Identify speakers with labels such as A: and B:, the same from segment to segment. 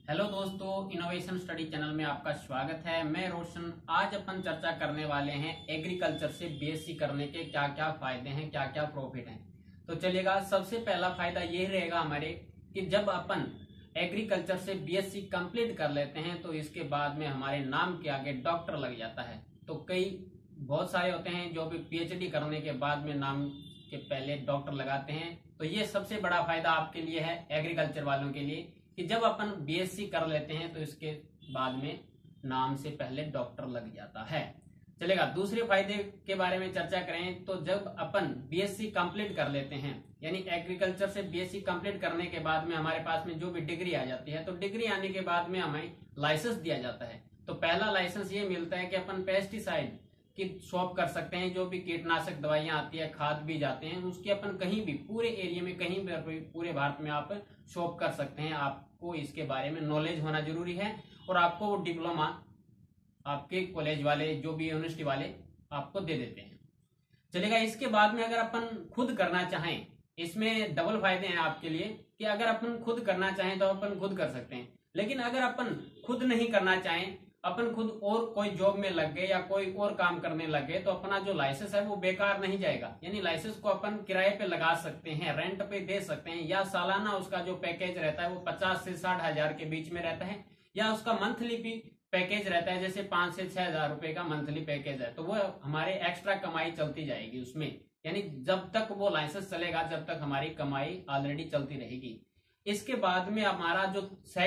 A: Hello दोस्तों, innovation study channel में आपका स्वागत है। मैं रोशन। आज अपन चर्चा करने वाले हैं एग्रीकल्चर से बीएससी करने के क्या क्या फायदे हैं, क्या क्या प्रॉफिट हैं। तो चलिएगा, सबसे पहला फायदा ये रहेगा हमारे कि जब अपन एग्रीकल्चर से बीएससी कंप्लीट कर लेते हैं तो इसके बाद में हमारे नाम के आगे डॉक्टर लग जाता है। तो बहुत सारे होते हैं जो भी पीएचडी करने के बाद में नाम के पहले डॉक्टर लगाते हैं। तो ये सबसे बड़ा फायदा आपके लिए है, एग्रीकल्चर वालों के लिए, कि जब अपन बीएससी कर लेते हैं तो इसके बाद में नाम से पहले डॉक्टर लग जाता है। चलेगा, दूसरे फायदे के बारे में चर्चा करें तो जब अपन बीएससी कंप्लीट कर लेते हैं, यानी एग्रीकल्चर से बीएससी कंप्लीट करने के बाद में हमारे पास में जो भी डिग्री आ जाती है, तो डिग्री आने के बाद में हमें लाइसेंस दिया जाता है। तो पहला लाइसेंस ये मिलता है कि अपन पेस्टिसाइड की शॉप कर सकते हैं। जो भी कीटनाशक दवाइयां आती है, खाद बीज आते हैं, उसकी अपन कहीं भी पूरे एरिया में, कहीं भी पूरे भारत में आप शॉप कर सकते हैं। आपको इसके बारे में नॉलेज होना जरूरी है और आपको वो डिप्लोमा आपके कॉलेज वाले, जो भी यूनिवर्सिटी वाले आपको दे देते हैं। चलेगा, इसके बाद में अगर अपन खुद करना चाहें, इसमें डबल फायदे हैं आपके लिए कि अगर अपन खुद करना चाहें तो अपन खुद कर सकते हैं। लेकिन अगर अपन खुद नहीं करना चाहें, अपन खुद और कोई जॉब में लग गए या कोई और काम करने लग गए, तो अपना जो लाइसेंस है वो बेकार नहीं जाएगा। यानी लाइसेंस को अपन किराए पे लगा सकते हैं, रेंट पे दे सकते हैं, या सालाना उसका जो पैकेज रहता है वो 50 से 60 हजार के बीच में रहता है, या उसका मंथली भी पैकेज रहता है, जैसे 5 से 6 हजार रुपए का मंथली पैकेज है। तो वो हमारे एक्स्ट्रा कमाई चलती जाएगी उसमें, यानी जब तक वो लाइसेंस चलेगा, जब तक हमारी कमाई ऑलरेडी चलती रहेगी। इसके बाद में हमारा जो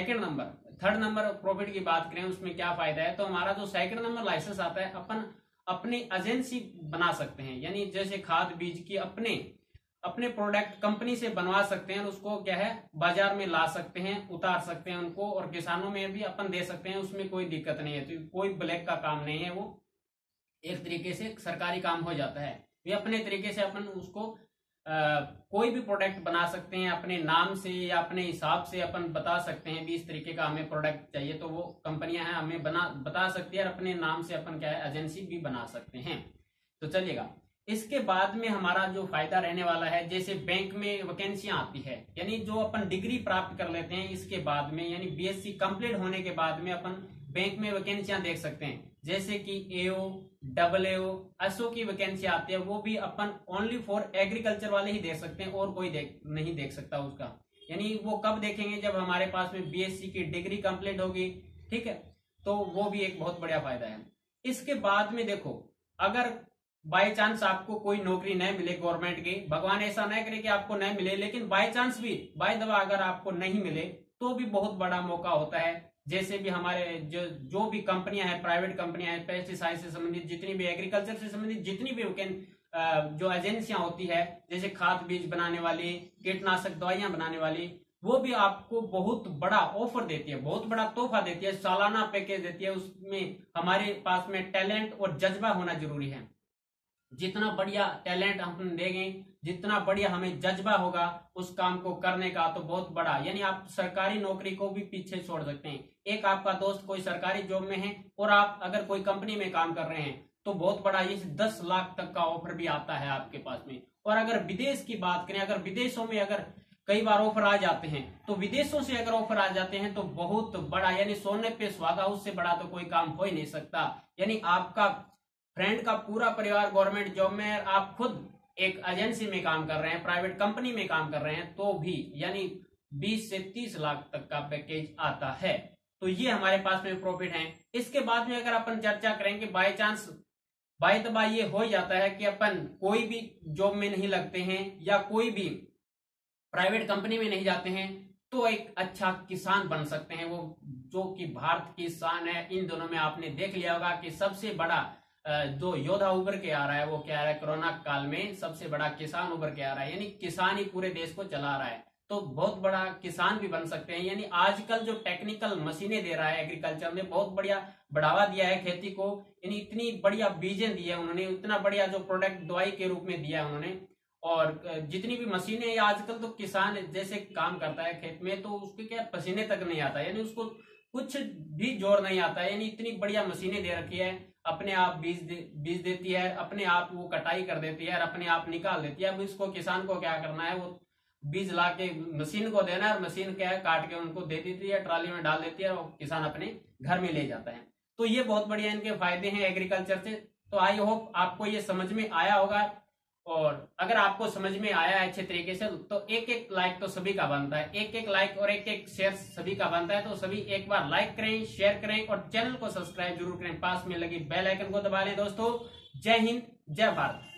A: थर्ड नंबर प्रॉफिट की बात करें, उसमें क्या फायदा है, तो हमारा जो सेकंड नंबर लाइसेंस आता है, अपन अपनी एजेंसी बना सकते हैं। यानी जैसे खाद बीज की अपने प्रोडक्ट कंपनी से बनवा सकते हैं, उसको क्या है बाजार में ला सकते हैं, उतार सकते हैं उनको, और किसानों में भी अपन दे सकते हैं। उसमें कोई दिक्कत नहीं है, तो कोई ब्लैक का काम नहीं है, वो एक तरीके से सरकारी काम हो जाता है। ये अपने तरीके से अपन उसको कोई भी प्रोडक्ट बना सकते हैं अपने नाम से या अपने हिसाब से। अपन बता सकते हैं भी इस तरीके का हमें प्रोडक्ट चाहिए, तो वो कंपनियां हैं हमें बता सकती है, और अपने नाम से अपन क्या है एजेंसी भी बना सकते हैं। तो चलिएगा, इसके बाद में हमारा जो फायदा रहने वाला है, जैसे बैंक में वैकेंसियां आती है, यानी जो अपन डिग्री प्राप्त कर लेते हैं इसके बाद में, यानी बीएससी कंप्लीट होने के बाद में अपन बैंक में वैकेंसियां देख सकते हैं, जैसे कि एओ, डबल एओ, एसओ की वैकेंसी आती है। वो भी अपन ओनली फॉर एग्रीकल्चर वाले ही देख सकते हैं, और कोई नहीं देख सकता उसका। यानी वो कब देखेंगे, जब हमारे पास में बीएससी की डिग्री कंप्लीट होगी, ठीक है। तो वो भी एक बहुत बड़ा फायदा है। इसके बाद में देखो, अगर बाय चांस आपको कोई नौकरी न मिले गवर्नमेंट की, भगवान ऐसा न करे कि आपको न मिले, लेकिन बाय चांस भी, बाय दवा अगर आपको नहीं मिले, तो भी बहुत बड़ा मौका होता है। जैसे भी हमारे जो भी कंपनियां हैं, प्राइवेट कंपनियां हैं, पेस्टिसाइड से संबंधित जितनी भी, एग्रीकल्चर से संबंधित जितनी भी जो एजेंसियां होती है, जैसे खाद बीज बनाने वाली, कीटनाशक दवाइयां बनाने वाली, वो भी आपको बहुत बड़ा ऑफर देती है, बहुत बड़ा तोहफा देती है, सालाना पैकेज देती है। उसमें हमारे पास में टैलेंट और जज्बा होना जरूरी है। जितना बढ़िया टैलेंट हम देंगे, जितना बढ़िया हमें जज्बा होगा उस काम को करने का, तो बहुत बड़ा, यानी आप सरकारी नौकरी को भी पीछे छोड़ सकते हैं। एक आपका दोस्त कोई सरकारी जॉब में है और आप अगर कोई कंपनी में काम कर रहे हैं, तो बहुत बड़ा, ये 10 लाख तक का ऑफर भी आता है आपके पास में। और अगर विदेश की बात करें, अगर विदेशों में अगर कई बार ऑफर आ जाते हैं, तो विदेशों से अगर ऑफर आ जाते हैं तो बहुत बड़ा, यानी सोने पे सुहागा, उससे बड़ा तो कोई काम हो ही नहीं सकता। यानी आपका फ्रेंड का पूरा परिवार गवर्नमेंट जॉब में, आप खुद एक एजेंसी में काम कर रहे हैं, प्राइवेट कंपनी में काम कर रहे हैं, तो भी यानी 20 से 30 लाख तक का पैकेज आता है। तो ये हमारे पास में प्रॉफिट है। इसके बाद में अगर अपन चर्चा करेंगे, बाय चांस बाय दबा ये हो जाता है कि अपन कोई भी जॉब में नहीं लगते हैं या कोई भी प्राइवेट कंपनी में नहीं जाते हैं, तो एक अच्छा किसान बन सकते हैं, वो जो कि भारत की शान है। इन दोनों में आपने देख लिया होगा कि सबसे बड़ा जो योद्धा उभर के आ रहा है, वो क्या है, कोरोना काल में सबसे बड़ा किसान उभर के आ रहा है, यानी किसान ही पूरे देश को चला रहा है। तो बहुत बड़ा किसान भी बन सकते हैं। यानी आजकल जो टेक्निकल मशीनें दे रहा है एग्रीकल्चर में, बहुत बढ़िया बढ़ावा दिया है खेती को। यानी इतनी बढ़िया बीजें दी है उन्होंने, इतना बढ़िया जो प्रोडक्ट दवाई के रूप में दिया है उन्होंने, और जितनी भी मशीनें, आजकल तो किसान जैसे काम करता है खेत में, तो उसके क्या पसीने तक नहीं आता, यानी उसको कुछ भी जोर नहीं आता है। यानी इतनी बढ़िया मशीनें दे रखी है, अपने आप बीज देती है, अपने आप वो कटाई कर देती है और अपने आप निकाल देती है। अब इसको किसान को क्या करना है, वो बीज ला के मशीन को देना है और मशीन क्या है काट के उनको दे देती है, ट्रॉली में डाल देती है और किसान अपने घर में ले जाता है। तो ये बहुत बढ़िया इनके फायदे हैं एग्रीकल्चर से। तो आई होप आपको ये समझ में आया होगा, और अगर आपको समझ में आया है अच्छे तरीके से तो एक एक लाइक तो सभी का बनता है, एक एक लाइक और एक एक शेयर सभी का बनता है। तो सभी एक बार लाइक करें, शेयर करें और चैनल को सब्सक्राइब जरूर करें, पास में लगी बेल आइकन को दबा लें। दोस्तों जय हिंद, जय भारत।